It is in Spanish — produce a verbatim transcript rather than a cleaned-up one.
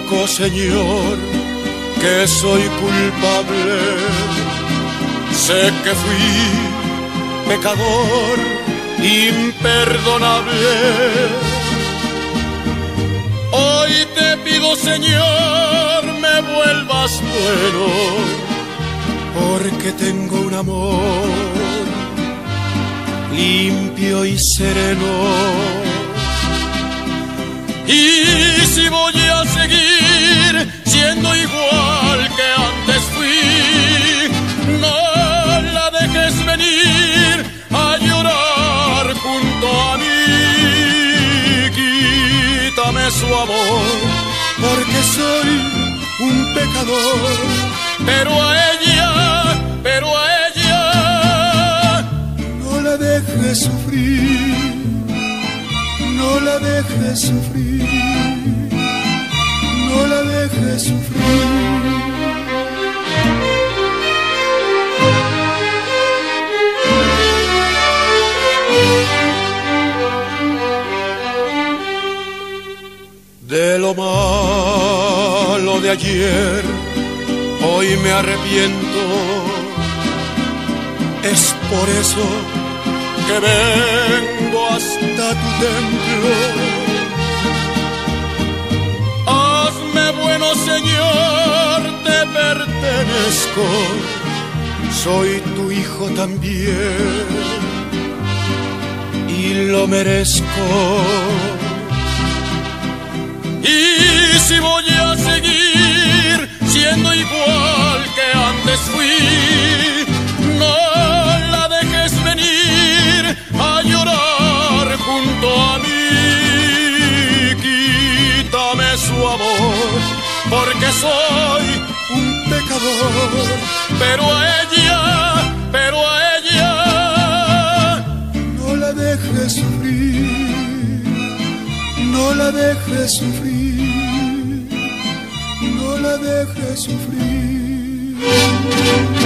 Reconozco, Señor, que soy culpable. Sé que fui pecador imperdonable. Hoy te pido, Señor, me vuelvas bueno, porque tengo un amor limpio y sereno. Y si voy a seguir siendo igual que antes fui, no la dejes venir a llorar junto a mí. Quítame su amor, porque soy un pecador, pero a ella, pero a ella no la dejes sufrir. No la dejes sufrir, no la dejes sufrir. De lo malo de ayer, hoy me arrepiento. Es por eso que vengo hasta tu templo. Hazme bueno, Señor, te pertenezco, soy tu hijo también y lo merezco. Y si voy a seguir siendo igual que antes fui, no la dejes venir a llorar junto a mí. Quítame su amor, porque soy un pecador, pero a ella, pero a ella no la dejes sufrir, no la dejes sufrir, no la dejes sufrir.